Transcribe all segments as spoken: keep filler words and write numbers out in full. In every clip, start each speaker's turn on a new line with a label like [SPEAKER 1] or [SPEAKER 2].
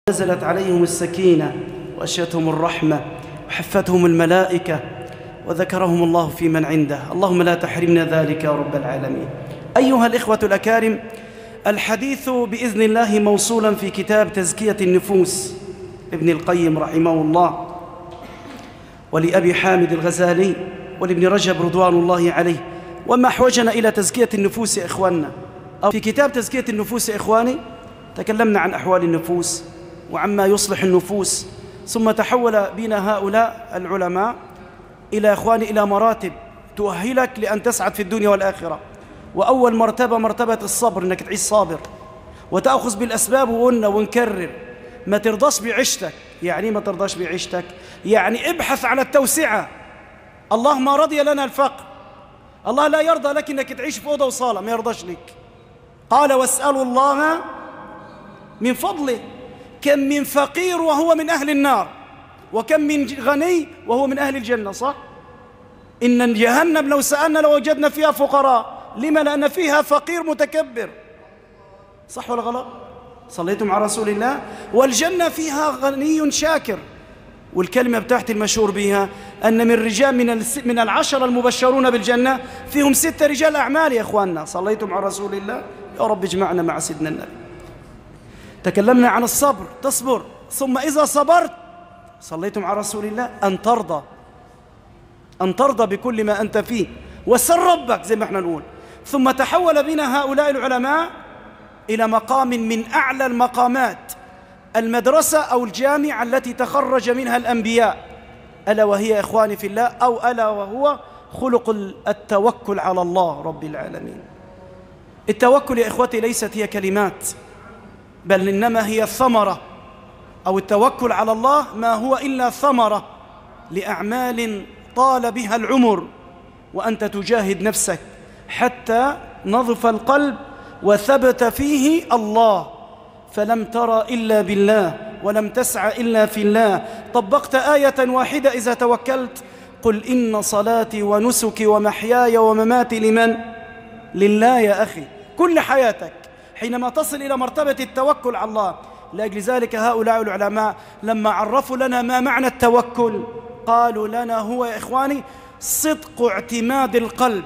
[SPEAKER 1] نزلت عليهم السكينة وأشيتهم الرحمة وحفتهم الملائكة وذكرهم الله في من عنده. اللهم لا تحرمنا ذلك يا رب العالمين. أيها الإخوة الأكارم، الحديث بإذن الله موصولا في كتاب تزكية النفوس ابن القيم رحمه الله، ولأبي حامد الغزالي، ولابن رجب رضوان الله عليه. وما أحوجنا إلى تزكية النفوس يا إخواننا؟ في كتاب تزكية النفوس يا إخواني تكلمنا عن أحوال النفوس وعما يصلح النفوس، ثم تحول بنا هؤلاء العلماء إلى إخواني إلى مراتب تؤهلك لأن تسعد في الدنيا والآخرة. وأول مرتبة مرتبة الصبر، إنك تعيش صابر وتأخذ بالأسباب. وقلنا ونكرر، ما ترضاش بعيشتك. يعني ما ترضاش بعيشتك يعني ابحث على التوسعة. الله ما رضي لنا الفقر، الله لا يرضى لك إنك تعيش في أوضة وصالة، ما يرضاش لك. قال واسألوا الله من فضله. كم من فقير وهو من أهل النار، وكم من غني وهو من أهل الجنة، صح؟ إن جهنم لو سألنا لوجدنا فيها فقراء. لما؟ لأن فيها فقير متكبر، صح ولا غلط؟ صليتم على رسول الله. والجنة فيها غني شاكر. والكلمة بتاعت المشهور بها أن من رجال من من العشرة المبشرون بالجنة فيهم ستة رجال أعمال يا إخواننا. صليتم على رسول الله. يا رب اجمعنا مع سيدنا النبي. تكلمنا عن الصبر، تصبر، ثم إذا صبرت صليتم على رسول الله أن ترضى، أن ترضى بكل ما أنت فيه وسر ربك زي ما احنا نقول. ثم تحول بنا هؤلاء العلماء إلى مقام من أعلى المقامات، المدرسة أو الجامعة التي تخرج منها الأنبياء، ألا وهي إخواني في الله أو ألا وهو خلق التوكل على الله رب العالمين. التوكل يا إخوتي ليست هي كلمات، بل إنما هي ثمرة، أو التوكل على الله ما هو إلا ثمرة لأعمال طال بها العمر، وأنت تجاهد نفسك حتى نظف القلب وثبت فيه الله، فلم ترى إلا بالله ولم تسعى إلا في الله. طبقت آية واحدة إذا توكلت: قل إن صلاتي ونسكي ومحياي ومماتي لمن؟ لله يا أخي. كل حياتك حينما تصل إلى مرتبة التوكل على الله. لأجل ذلك هؤلاء العلماء لما عرفوا لنا ما معنى التوكل قالوا لنا هو يا إخواني صدق اعتماد القلب،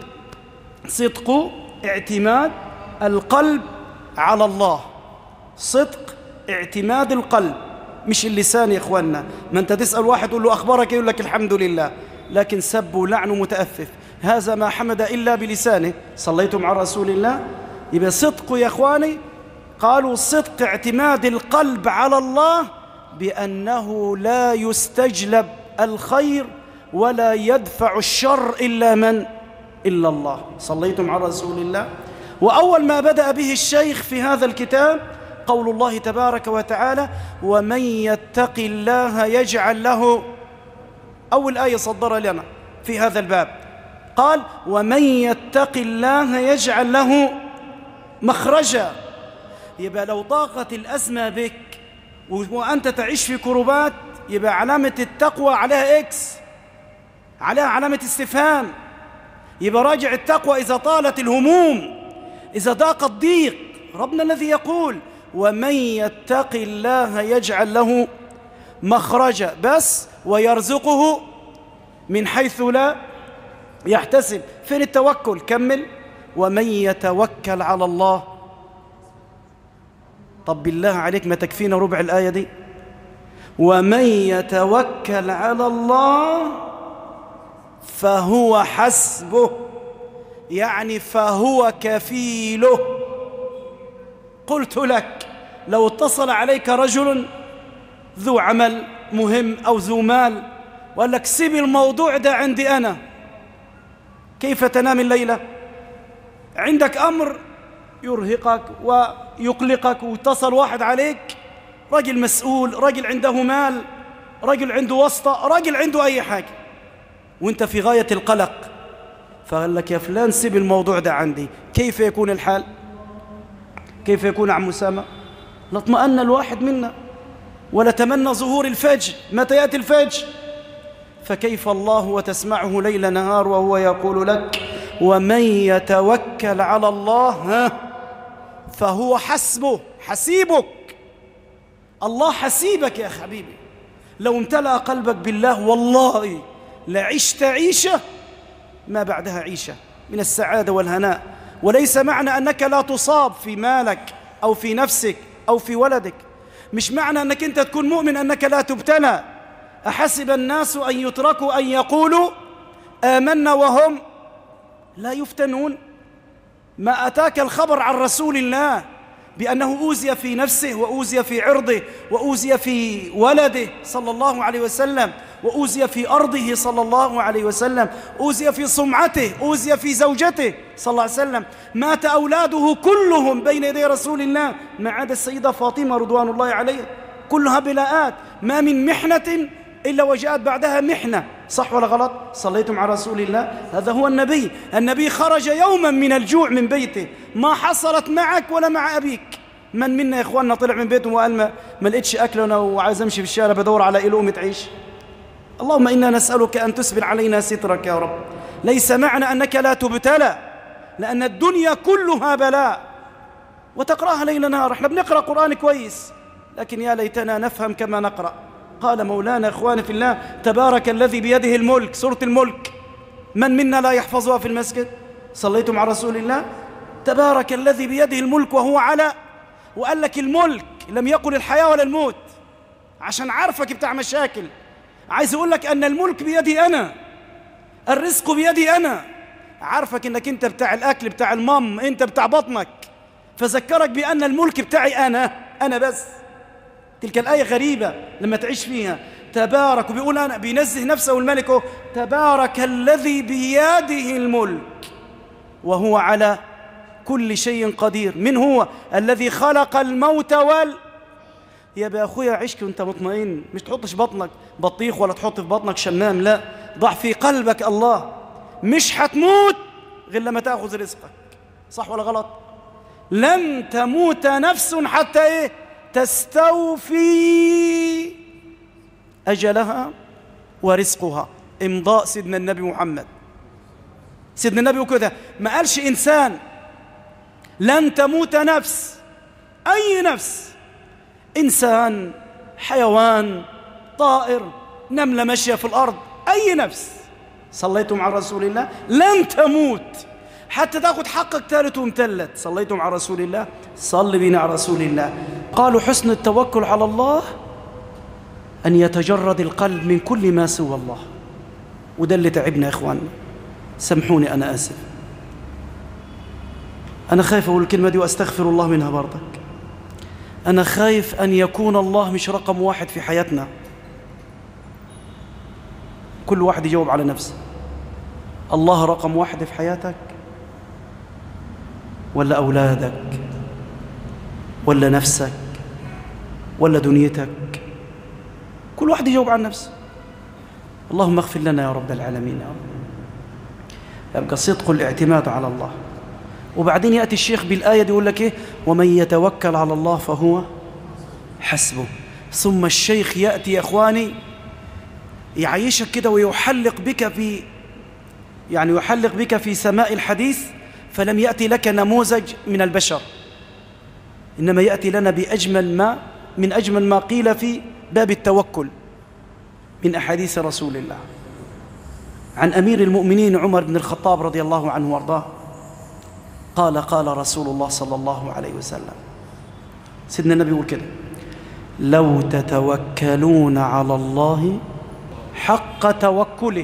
[SPEAKER 1] صدق اعتماد القلب على الله، صدق اعتماد القلب مش اللسان يا إخواننا. ما أنت تسأل واحد تقول له أخبارك يقول لك الحمد لله، لكن سب ولعن متأفف، هذا ما حمد إلا بلسانه. صليتم على رسول الله. يبقى صدق يا إخواني، قالوا صدق اعتماد القلب على الله بأنه لا يستجلب الخير ولا يدفع الشر إلا من؟ إلا الله. صليتم على رسول الله. وأول ما بدأ به الشيخ في هذا الكتاب قول الله تبارك وتعالى: ومن يتق الله يجعل له، أول آية صدر لنا في هذا الباب قال: ومن يتق الله يجعل له مخرجا. يبقى لو ضاقت الأزمة بك وأنت تعيش في كربات، يبقى علامة التقوى عليها إكس، عليها علامة استفهام. يبقى راجع التقوى إذا طالت الهموم، إذا ضاق الضيق. ربنا الذي يقول: ومن يتق الله يجعل له مخرجا، بس ويرزقه من حيث لا يحتسب. فين التوكل؟ كمل: ومن يتوكل على الله. طب بالله عليك ما تكفينا ربع الآية دي؟ ومن يتوكل على الله فهو حسبه، يعني فهو كفيله. قلت لك لو اتصل عليك رجل ذو عمل مهم أو ذو مال وقال لك سيب الموضوع ده عندي أنا، كيف تنام الليلة؟ عندك أمر يرهقك ويقلقك، واتصل واحد عليك رجل مسؤول، رجل عنده مال، رجل عنده واسطة، رجل عنده أي حاجة، وانت في غاية القلق، فقال لك يا فلان سيب الموضوع ده عندي. كيف يكون الحال؟ كيف يكون عم أسامة؟ لاطمأن الواحد منا ولتمنى ظهور الفجر. متى يأتي الفجر؟ فكيف الله وتسمعه ليل نهار وهو يقول لك: ومن يتوكل على الله فهو حسبه، حسيبك. الله حسيبك يا حبيبي. لو امتلأ قلبك بالله والله لعشت عيشة ما بعدها عيشة من السعادة والهناء. وليس معنى أنك لا تصاب في مالك أو في نفسك أو في ولدك، مش معنى أنك أنت تكون مؤمن أنك لا تبتلى. أحسب الناس أن يتركوا أن يقولوا آمنا وهم لا يفتنون. ما أتاك الخبر عن رسول الله بأنه أوذي في نفسه وأوذي في عرضه وأوذي في ولده صلى الله عليه وسلم وأوذي في أرضه صلى الله عليه وسلم، أوذي في سمعته، أوذي في زوجته صلى الله عليه وسلم، مات أولاده كلهم بين يدي رسول الله ما عدا السيدة فاطمة رضوان الله عليها، كلها بلاءات. ما من محنة إلا وجاءت بعدها محنة، صح ولا غلط؟ صليتم على رسول الله. هذا هو النبي. النبي خرج يوما من الجوع من بيته، ما حصلت معك ولا مع أبيك. من منا يا إخواننا طلع من بيته وقال ما, ما لقيتش أكل أنا وعايز أمشي في الشارع بدور على إلومة عيش؟ اللهم إنا نسألك أن تسبل علينا سترك يا رب. ليس معنى أنك لا تبتلى، لأن الدنيا كلها بلاء وتقرأها ليل نهار. احنا بنقرأ قرآن كويس لكن يا ليتنا نفهم كما نقرأ. قال مولانا إخواني في الله تبارك الذي بيده الملك، سورة الملك، من منا لا يحفظها في المسجد؟ صليتم على رسول الله. تبارك الذي بيده الملك وهو على، وقال لك الملك، لم يقل الحياة ولا الموت عشان عارفك بتاع مشاكل. عايز أقول لك أن الملك بيدي أنا، الرزق بيدي أنا. عارفك أنك أنت بتاع الأكل بتاع المام، أنت بتاع بطنك، فذكرك بأن الملك بتاعي أنا، أنا بس. تلك الآية غريبة لما تعيش فيها. تبارك، وبيقول أنا، بينزه نفسه الملك، تبارك الذي بيده الملك وهو على كل شيء قدير. من هو؟ الذي خلق الموت وال يا بأخويا عشك وانت مطمئن، مش تحطش بطنك بطيخ ولا تحط في بطنك شمام، لا، ضع في قلبك الله. مش هتموت غير لما تأخذ رزقك، صح ولا غلط؟ لن تموت نفس حتى ايه؟ تستوفي أجلها ورزقها. إمضاء سيدنا النبي محمد. سيدنا النبي وكذا ما قالش إنسان، لن تموت نفس. أي نفس، إنسان، حيوان، طائر، نملة ماشية في الأرض، أي نفس. صليتم على رسول الله. لن تموت حتى تأخذ حقك ثالث ومثلث. صليتم على رسول الله. صل بنا على رسول الله. قالوا حسن التوكل على الله أن يتجرد القلب من كل ما سوى الله. وده اللي تعبنا يا إخواننا، سامحوني أنا آسف، أنا خايف أقول الكلمة دي وأستغفر الله منها برضك. أنا خايف أن يكون الله مش رقم واحد في حياتنا. كل واحد يجاوب على نفسه. الله رقم واحد في حياتك ولا أولادك ولا نفسك ولا دنيتك؟ كل واحد يجاوب عن نفسه. اللهم اغفر لنا يا رب العالمين. يبقى صدق الاعتماد على الله. وبعدين يأتي الشيخ بالآية دي يقول لك إيه؟ ومن يتوكل على الله فهو حسبه. ثم الشيخ يأتي يا إخواني يعيشك كده ويحلق بك في، يعني يحلق بك في سماء الحديث، فلم يأتي لك نموذج من البشر، إنما يأتي لنا بأجمل ما من أجمل ما قيل في باب التوكل من أحاديث رسول الله. عن أمير المؤمنين عمر بن الخطاب رضي الله عنه وارضاه قال قال رسول الله صلى الله عليه وسلم، سيدنا النبي يقول كده: لو تتوكلون على الله حق توكله،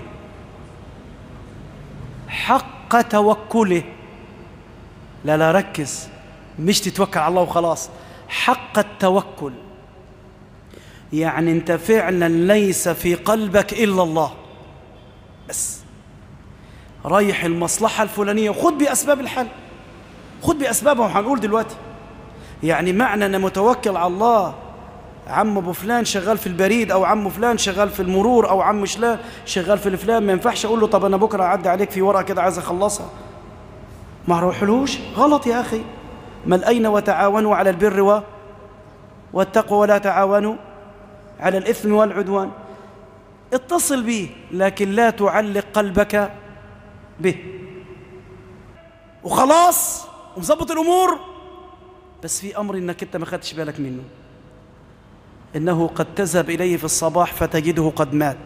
[SPEAKER 1] حق توكله، لا لا ركز، مش تتوكل على الله وخلاص، حق التوكل، يعني انت فعلا ليس في قلبك إلا الله بس، رايح المصلحة الفلانية وخذ بأسباب الحل، خذ بأسبابها وهنقول دلوقتي. يعني معنى أنا متوكل على الله، عم أبو فلان شغال في البريد، أو عم فلان شغال في المرور، أو عم شلان شغال في الفلان، ما ينفعش أقول له طب أنا بكرة أعدي عليك في ورقة كده عايز أخلصها، ما أروحلوش، غلط يا أخي. مل أين وتعاونوا على البر و... والتقوى ولا تعاونوا على الإثم والعدوان. اتصل به لكن لا تعلق قلبك به، وخلاص ومظبط الأمور، بس في أمر إنك أنت ما خدتش بالك منه. إنه قد تذهب إليه في الصباح فتجده قد مات.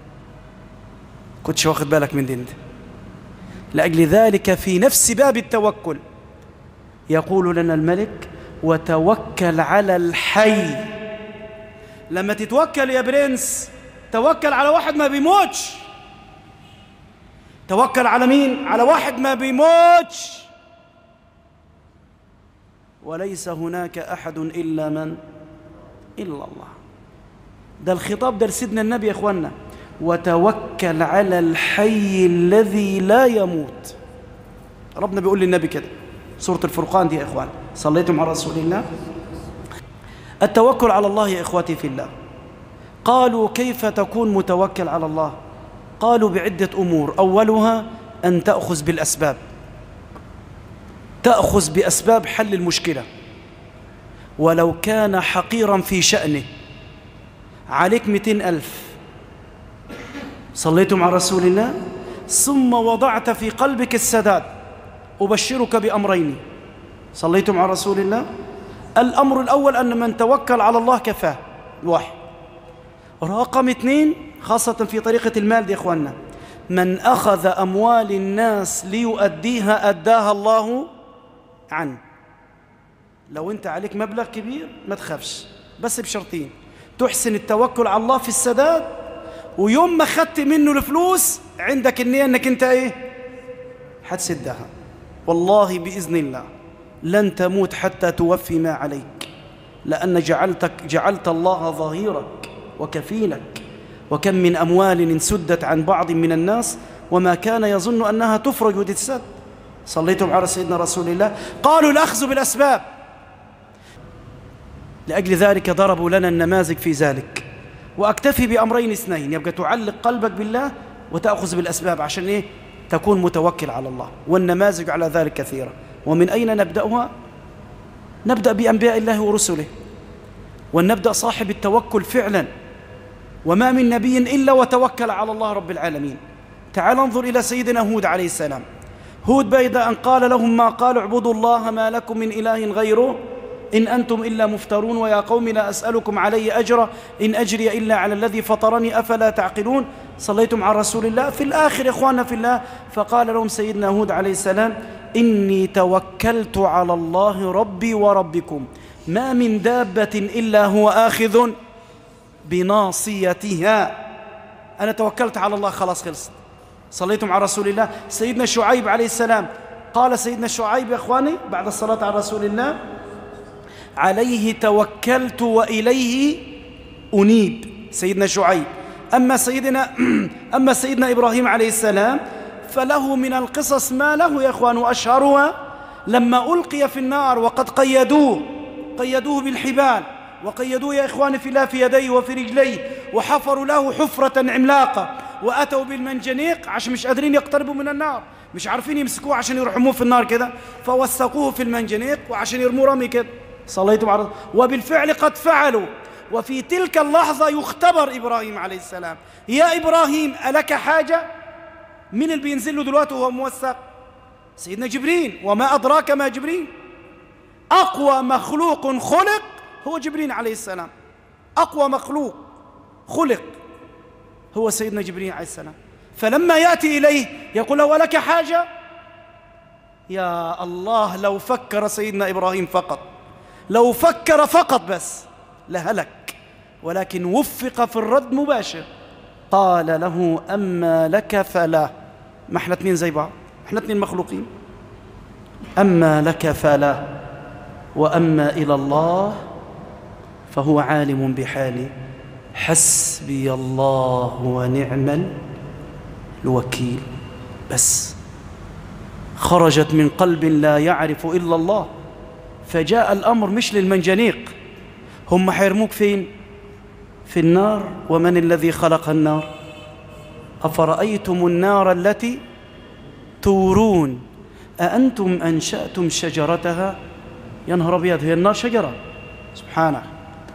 [SPEAKER 1] كنتش واخد بالك من دين ده. لأجل ذلك في نفس باب التوكل يقول لنا الملك: وتوكل على الحي. لما تتوكل يا برنس توكل على واحد ما بيموتش. توكل على مين؟ على واحد ما بيموتش. وليس هناك أحد إلا من؟ إلا الله. ده الخطاب ده لسيدنا النبي يا إخوانا: وتوكل على الحي الذي لا يموت. ربنا بيقول للنبي كده، سورة الفرقان دي يا إخوان. صليتم على رسول الله. التوكل على الله يا إخوتي في الله. قالوا: كيف تكون متوكل على الله؟ قالوا: بعدة أمور. أولها أن تأخذ بالأسباب، تأخذ بأسباب حل المشكلة ولو كان حقيرا في شأنه. عليك مئتين ألف، صليتم على رسول الله، ثم وضعت في قلبك السداد، أبشرك بأمرين. صليتم على رسول الله. الأمر الأول أن من توكل على الله كفاه، واحد. رقم اثنين، خاصة في طريقة المال دي يا إخواننا: من أخذ أموال الناس ليؤديها أداها الله عنه. لو أنت عليك مبلغ كبير ما تخافش، بس بشرطين: تحسن التوكل على الله في السداد، ويوم ما خدت منه الفلوس عندك النية أنك أنت إيه؟ هتسدها. والله بإذن الله لن تموت حتى توفي ما عليك، لأن جعلتك جعلت الله ظهيرك وكفيلك. وكم من أموال انسدت عن بعض من الناس وما كان يظن أنها تفرج وتتسد. صليتم على سيدنا رسول الله. قالوا: الأخذ بالأسباب. لأجل ذلك ضربوا لنا النماذج في ذلك. وأكتفي بأمرين اثنين: يبقى تعلق قلبك بالله وتأخذ بالأسباب عشان إيه؟ تكون متوكل على الله. والنماذج على ذلك كثيرة. ومن أين نبدأها؟ نبدأ بأنبياء الله ورسله، ونبدأ صاحب التوكل فعلا. وما من نبي إلا وتوكل على الله رب العالمين. تعال انظر إلى سيدنا هود عليه السلام. هود بيد أن قال لهم ما قال: اعبدوا الله ما لكم من إله غيره إن أنتم إلا مفترون، ويا قوم لا أسألكم علي أجرا إن أجري إلا على الذي فطرني أفلا تعقلون. صليتم على رسول الله. في الآخر يا إخواننا في الله، فقال لهم سيدنا هود عليه السلام: إني توكلت على الله ربي وربكم ما من دابة إلا هو آخذ بناصيتها. أنا توكلت على الله، خلاص خلصت. صليتم على رسول الله. سيدنا شعيب عليه السلام، قال سيدنا شعيب يا إخواني بعد الصلاة على رسول الله: عليه توكلت وإليه أنيب. سيدنا شعيب. أما سيدنا أما سيدنا إبراهيم عليه السلام فله من القصص ما له يا إخوان، وأشهرها لما ألقي في النار وقد قيدوه قيدوه بالحبال، وقيدوه يا إخواني في الله في يديه وفي رجليه، وحفروا له حفرة عملاقة، وأتوا بالمنجنيق عشان مش قادرين يقتربوا من النار، مش عارفين يمسكوه عشان يرحموه في النار كده، فوثقوه في المنجنيق وعشان يرموه رمي كده. صليتم على، وبالفعل قد فعلوا. وفي تلك اللحظة يختبر إبراهيم عليه السلام: يا إبراهيم ألك حاجة؟ مين اللي بينزل له دلوقتي وهو موثق؟ سيدنا جبريل. وما أدراك ما جبريل؟ أقوى مخلوق خلق هو جبريل عليه السلام. أقوى مخلوق خلق هو سيدنا جبريل عليه السلام. فلما يأتي إليه يقول له: ولك حاجة؟ يا الله، لو فكر سيدنا إبراهيم فقط، لو فكر فقط بس لهلك، ولكن وفق في الرد مباشر. قال له: أما لك فلا. ما احنا اتنين زي بعض، احنا اتنين مخلوقين. أما لك فلا، وأما إلى الله فهو عالم بحالي، حسبي الله ونعم الوكيل. بس خرجت من قلب لا يعرف إلا الله. فجاء الأمر مش للمنجنيق، هم حيرموك فين؟ في النار. ومن الذي خلق النار؟ أفرأيتم النار التي تورون أأنتم أنشأتم شجرتها؟ يا نهار أبيض، هي النار شجرة؟ سبحانه،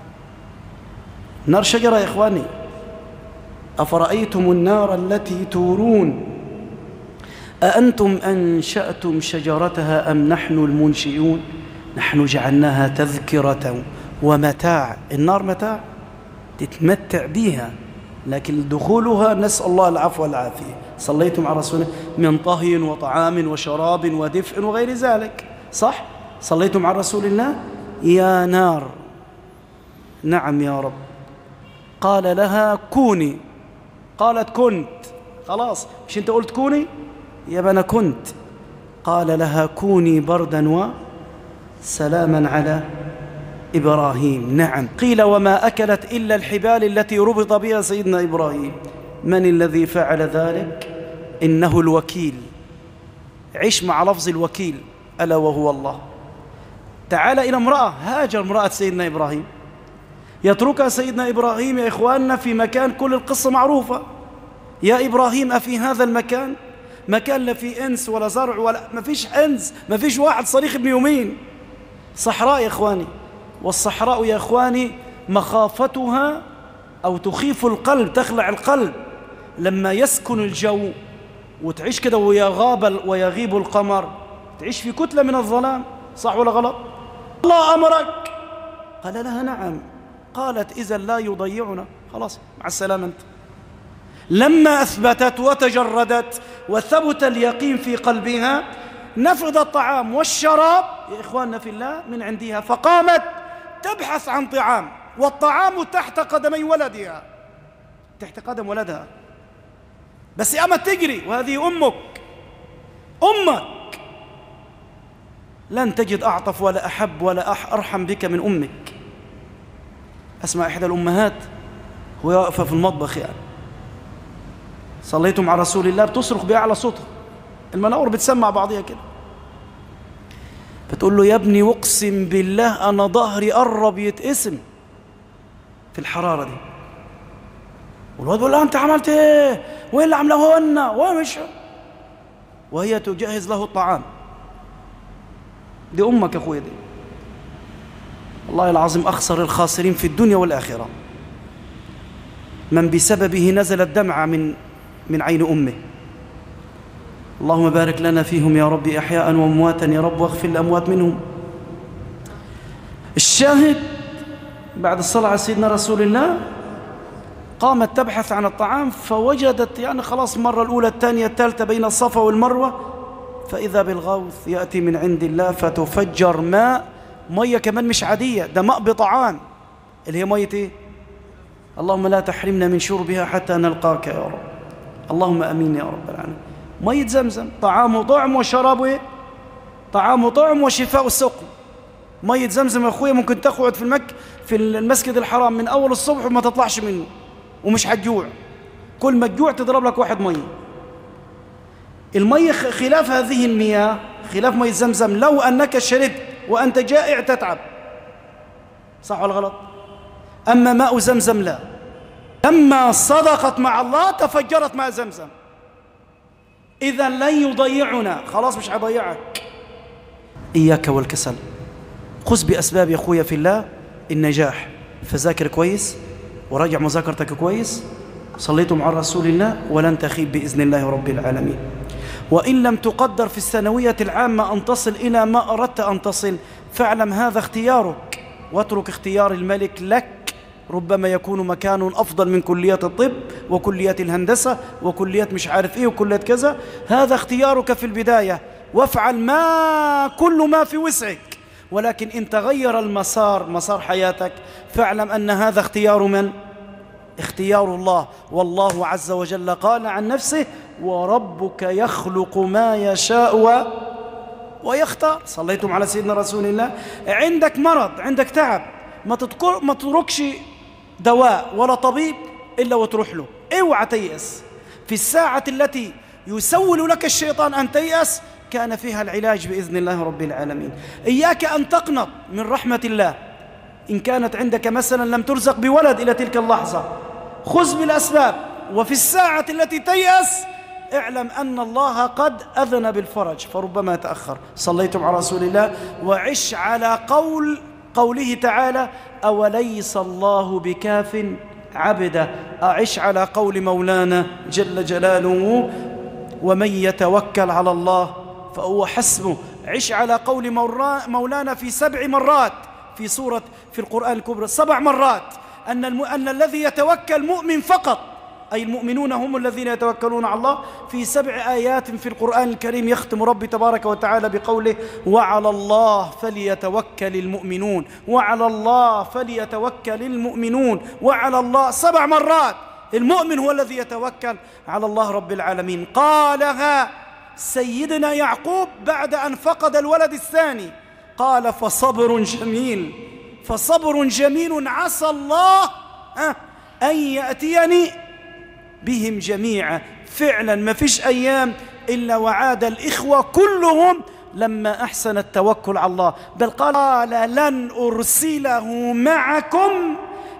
[SPEAKER 1] النار شجرة يا إخواني. أفرأيتم النار التي تورون أأنتم أنشأتم شجرتها أم نحن المنشئون؟ نحن جعلناها تذكرة ومتاع. النار متاع؟ تتمتع بها، لكن دخولها نسأل الله العفو والعافية. صليتم على رسوله من طهي وطعام وشراب ودفء وغير ذلك، صح؟ صليتم على رسول الله. يا نار، نعم يا رب. قال لها كوني، قالت كنت، خلاص مش انت قلت كوني؟ يا أنا كنت. قال لها كوني بردا وسلاما على إبراهيم. نعم. قيل وما أكلت إلا الحبال التي ربط بها سيدنا إبراهيم. من الذي فعل ذلك؟ إنه الوكيل. عش مع لفظ الوكيل، ألا وهو الله. تعال إلى امرأة هاجر، امرأة سيدنا إبراهيم، يتركها سيدنا إبراهيم يا إخواننا في مكان كل القصة معروفة. يا إبراهيم أفي هذا المكان، مكان لا فيه إنس ولا زرع ولا ما فيش إنس، ما فيش واحد صريخ ابن يومين، صحراء يا إخواني. والصحراء يا إخواني مخافتها أو تخيف القلب، تخلع القلب لما يسكن الجو وتعيش كده ويغاب ويغيب القمر، تعيش في كتلة من الظلام، صح ولا غلط؟ الله أمرك. قال لها نعم. قالت إذا لا يضيعنا، خلاص مع السلامة أنت. لما أثبتت وتجردت وثبت اليقين في قلبها، نفذ الطعام والشراب يا إخواننا في الله من عندها، فقامت تبحث عن طعام، والطعام تحت قدمي ولدها، تحت قدم ولدها، بس قامت تجري، وهذه أمك، أمك لن تجد أعطف ولا أحب ولا أرحم بك من أمك. أسمع إحدى الأمهات وهي واقفة في المطبخ، يعني صليتم على رسول الله، بتصرخ بأعلى صوتها، المناور بتسمع بعضها كده، بتقول له يا ابني أقسم بالله أنا ظهري قرب يتقسم في الحرارة دي. والواد بيقول لها أنت عملت إيه؟ وين اللي عمله لنا؟ ومش وهي تجهز له الطعام. دي أمك يا أخويا دي. والله العظيم أخسر الخاسرين في الدنيا والآخرة من بسببه نزلت دمعة من من عين أمه. اللهم بارك لنا فيهم يا رب أحياء وأمواتا يا رب، واغفر الأموات منهم. الشاهد بعد الصلاة على سيدنا رسول الله قامت تبحث عن الطعام، فوجدت يعني خلاص المرة الأولى الثانية الثالثة بين الصفا والمروة، فإذا بالغوث يأتي من عند الله فتفجر ماء، مية كمان مش عادية، ده ماء بطعام، اللي هي مية إيه؟ اللهم لا تحرمنا من شربها حتى نلقاك يا رب، اللهم أمين يا رب العالمين. مية زمزم طعام وطعم وشراب إيه؟ طعام وطعم وشفاء السقم. مية زمزم يا أخويا ممكن تقعد في المك في المسجد الحرام من أول الصبح وما تطلعش منه ومش هتجوع، كل ما تجوع تضرب لك واحد مية. المية خلاف هذه المياه، خلاف مية زمزم، لو أنك شربت وأنت جائع تتعب، صح ولا غلط؟ أما ماء زمزم لا، لما صدقت مع الله تفجرت ماء زمزم. إذا لن يضيعنا، خلاص مش هيضيعك. إياك والكسل، خذ بأسباب يا أخويا في الله النجاح، فذاكر كويس وراجع مذاكرتك كويس، صليتم على رسول الله ولن تخيب بإذن الله رب العالمين. وإن لم تقدر في الثانوية العامة أن تصل إلى ما أردت أن تصل، فاعلم هذا اختيارك، واترك اختيار الملك لك، ربما يكون مكان أفضل من كلية الطب وكلية الهندسة وكلية مش عارف إيه وكلية كذا. هذا اختيارك في البداية، وافعل ما كل ما في وسعك، ولكن إن تغير المسار، مسار حياتك، فاعلم أن هذا اختيار من؟ اختيار الله. والله عز وجل قال عن نفسه وربك يخلق ما يشاء و... ويختار. صليتم على سيدنا رسول الله. عندك مرض، عندك تعب، ما تذكر ما تتركش دواء ولا طبيب إلا وتروح له، اوعى تيأس. في الساعة التي يسول لك الشيطان أن تيأس كان فيها العلاج بإذن الله رب العالمين. إياك أن تقنط من رحمة الله إن كانت عندك مثلا لم ترزق بولد إلى تلك اللحظة، خذ بالأسباب، وفي الساعة التي تيأس اعلم أن الله قد أذن بالفرج فربما تأخر. صليتم على رسول الله. وعش على قول قوله تعالى أوليس الله بكاف عبده، أعش على قول مولانا جل جلاله ومن يتوكل على الله فهو حسبه. عش على قول مولانا في سبع مرات في سورة في القرآن الكبرى، سبع مرات أن, الم... أن الذي يتوكل مؤمن فقط، أي المؤمنون هم الذين يتوكلون على الله. في سبع آيات في القرآن الكريم يختم ربي تبارك وتعالى بقوله: وعلى الله فليتوكل المؤمنون، وعلى الله فليتوكل المؤمنون، وعلى الله سبع مرات. المؤمن هو الذي يتوكل على الله رب العالمين. قالها سيدنا يعقوب بعد أن فقد الولد الثاني، قال: فصبر جميل، فصبر جميل عسى الله أن يأتيني بهم جميعا. فعلا ما فيش أيام إلا وعاد الإخوة كلهم لما أحسن التوكل على الله، بل قال: لن أرسله معكم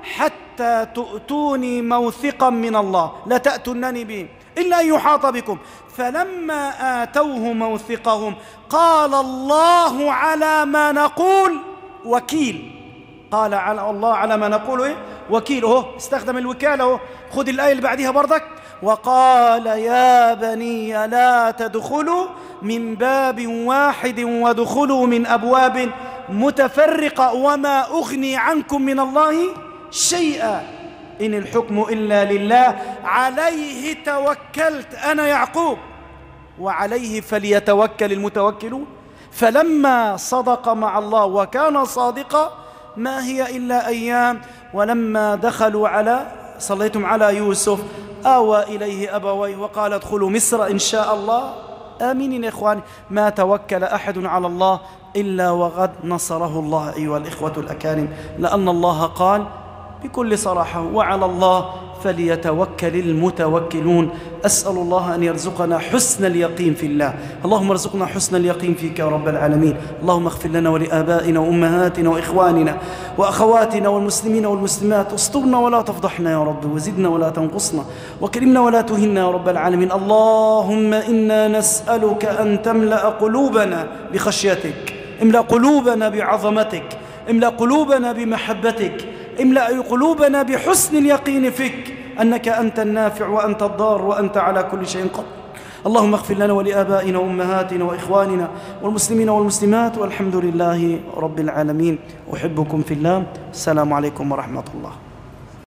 [SPEAKER 1] حتى تؤتوني موثقا من الله لا تأتونني به إلا أن يحاط بكم. فلما آتوه موثقهم قال: الله على ما نقول وكيل. قال على الله على ما نقول إيه؟ وكيل. اهو استخدم الوكالة اهو. خذ الآية اللي بعدها برضك: وقال يا بني لا تدخلوا من باب واحد وادخلوا من أبواب متفرقة وما أغني عنكم من الله شيئا إن الحكم إلا لله عليه توكلت أنا يعقوب وعليه فليتوكل المتوكلون. فلما صدق مع الله وكان صادقا ما هي إلا أيام، ولما دخلوا على صليتم على يوسف آوى إليه أبويه وقال: ادخلوا مصر إن شاء الله آمنين. يا إخواني، ما توكل أحد على الله إلا وقد نصره الله أيها الإخوة الأكارم، لأن الله قال بكل صراحة: وعلى الله فليتوكل المتوكلون. أسأل الله أن يرزقنا حسن اليقين في الله. اللهم ارزقنا حسن اليقين فيك يا رب العالمين. اللهم اغفر لنا ولآبائنا وأمهاتنا وإخواننا وأخواتنا والمسلمين والمسلمات. استرنا ولا تفضحنا يا رب، وزدنا ولا تنقصنا، وكرمنا ولا تهنا يا رب العالمين. اللهم إنا نسألك أن تملأ قلوبنا بخشيتك، املأ قلوبنا بعظمتك، املأ قلوبنا بمحبتك، املأ قلوبنا بحسن اليقين فيك أنك أنت النافع وأنت الضار وأنت على كل شيء قدير. اللهم اغفر لنا ولآبائنا وأمهاتنا وإخواننا والمسلمين والمسلمات، والحمد لله رب العالمين. أحبكم في الله. السلام عليكم ورحمة الله.